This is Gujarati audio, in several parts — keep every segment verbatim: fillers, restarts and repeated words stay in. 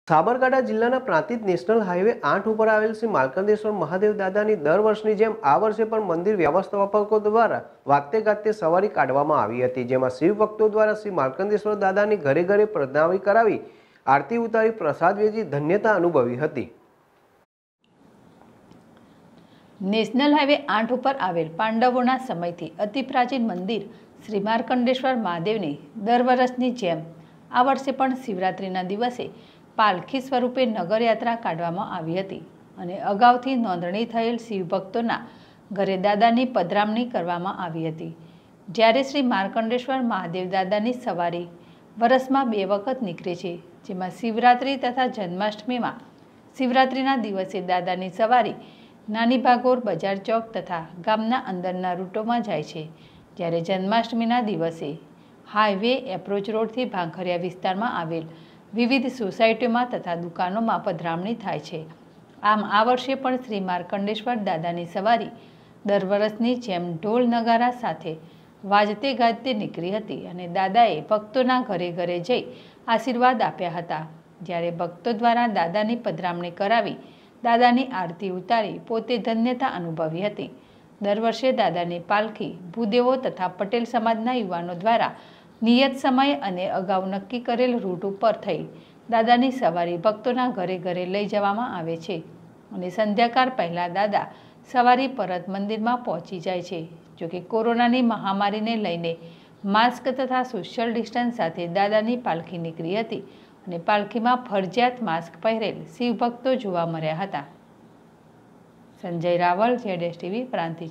સાબરકાંઠા જિલ્લાના પ્રાંતિજ નેશનલ હાઈવે આઠ ઉપર આવેલ શ્રી માર્કંડેશ્વર મહાદેવ દાદાની દર વર્ષની જેમ આ વર્ષે પણ મંદિર વ્યવસ્થાપકો દ્વારા વાતે ગાતે સવારી કાઢવામાં આવી હતી, જેમાં શિવ ભક્તો દ્વારા શ્રી માર્કંડેશ્વર દાદાની ઘરે ઘરે પધરામણી કરાવી આરતી ઉતારી પ્રસાદ વેચી ધન્યતા અનુભવી હતી। નેશનલ હાઈવે આઠ ઉપર આવેલ પાંડવોના સમયથી અતિ પ્રાચીન મંદિર શ્રી માર્કંડેશ્વર મહાદેવની દર વર્ષની જેમ આ વર્ષે પણ શિવરાત્રિના દિવસે પાલખી સ્વરૂપે નગરયાત્રા કાઢવામાં આવી હતી અને અગાઉથી નોંધણી થયેલ શિવભક્તોના ઘરે દાદાની પધરામણી કરવામાં આવી હતી। જ્યારે શ્રી માર્કંડેશ્વર મહાદેવ દાદાની સવારી વર્ષમાં બે વખત નીકળે છે, જેમાં શિવરાત્રિ તથા જન્માષ્ટમીમાં શિવરાત્રિના દિવસે દાદાની સવારી નાની ભાગોર બજાર ચોક તથા ગામના અંદરના રૂટોમાં જાય છે, જ્યારે જન્માષ્ટમીના દિવસે હાઈવે એપ્રોચ રોડથી ભાંખરિયા વિસ્તારમાં આવેલ વિવિધ સોસાયટીઓમાં તથા દુકાનોમાં પધરામણી થાય છે। આમ આ વર્ષે પણ શ્રી માર્કંડેશ્વર દાદાની સવારી દર વર્ષની જેમ ઢોલ નગારા સાથે વાજતે ગાજતે નીકળી હતી અને દાદાએ ભક્તોના ઘરે ઘરે જઈ આશીર્વાદ આપ્યા હતા। જ્યારે ભક્તો દ્વારા દાદાની પધરામણી કરાવી દાદાની આરતી ઉતારી પોતે ધન્યતા અનુભવી હતી। દર વર્ષે દાદાની પાલખી ભૂદેવો તથા પટેલ સમાજના યુવાનો દ્વારા નિયત સમય અને અગાઉ નક્કી કરેલ રૂટ ઉપર થઈ દાદાની સવારી ભક્તોના ઘરે ઘરે લઈ જવામાં આવે છે અને સંધ્યાકાળ પહેલાં દાદા સવારી પરત મંદિરમાં પહોંચી જાય છે। જોકે કોરોનાની મહામારીને લઈને માસ્ક તથા સોશિયલ ડિસ્ટન્સ સાથે દાદાની પાલખી નીકળી હતી અને પાલખીમાં ફરજિયાત માસ્ક પહેરેલ શિવ ભક્તો જોવા મળ્યા હતા। Sanjay Raval, Z S TV, Prantij.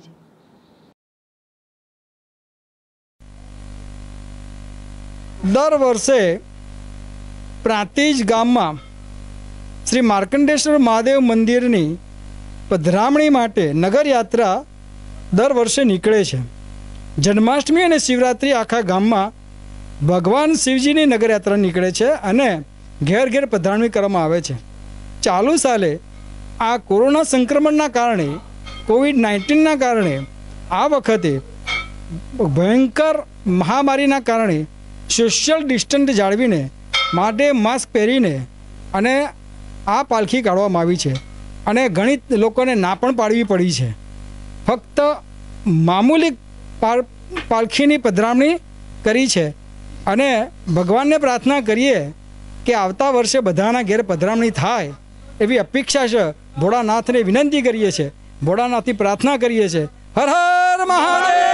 દર વર્ષે પ્રાંતિજ ગામમાં શ્રી માર્કંડેશ્વર મહાદેવ મંદિરની પધરામણી માટે નગરયાત્રા દર વર્ષે નીકળે છે। જન્માષ્ટમી અને શિવરાત્રિ આખા ગામમાં ભગવાન શિવજીની નગરયાત્રા નીકળે છે અને ઘેર ઘેર પધરામણી કરવામાં આવે છે। ચાલુ સાલે આ કોરોના સંક્રમણના કારણે કોવિડ નાઇન્ટીનના કારણે આ વખતે ભયંકર મહામારીના કારણે સોશિયલ ડિસ્ટન્સ જાળવીને માટે માસ્ક પહેરીને અને આ પાલખી કાઢવામાં આવી છે અને ઘણી લોકોને ના પણ પાડવી પડી છે। ફક્ત મામૂલી પાલખીની પધરામણી કરી છે અને ભગવાનને પ્રાર્થના કરીએ કે આવતા વર્ષે બધાના ઘેર પધરામણી થાય એવી અપેક્ષા છે। ભોળાનાથને વિનંતી કરીએ છીએ, ભોળાનાથથી પ્રાર્થના કરીએ છીએ। હર હર મહાદેવ।